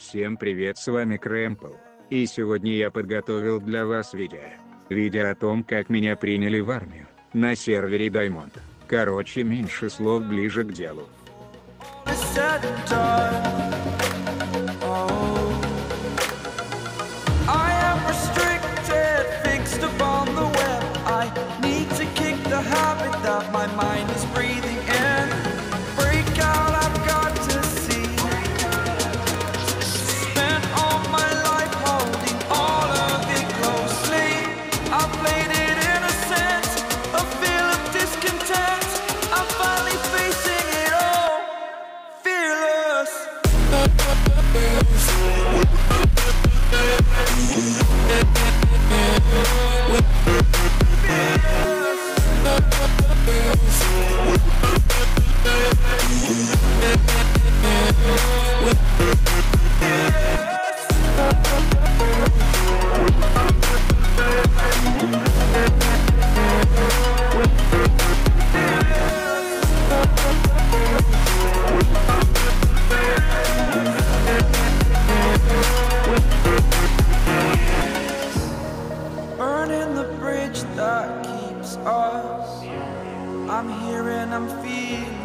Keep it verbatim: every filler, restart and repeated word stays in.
Всем привет, с вами Крэмпл, и сегодня я подготовил для вас видео. Видео о том, как меня приняли в армию, на сервере Diamond. Короче, меньше слов, ближе к делу. Burning the bridge that keeps us. I'm here and I'm feeling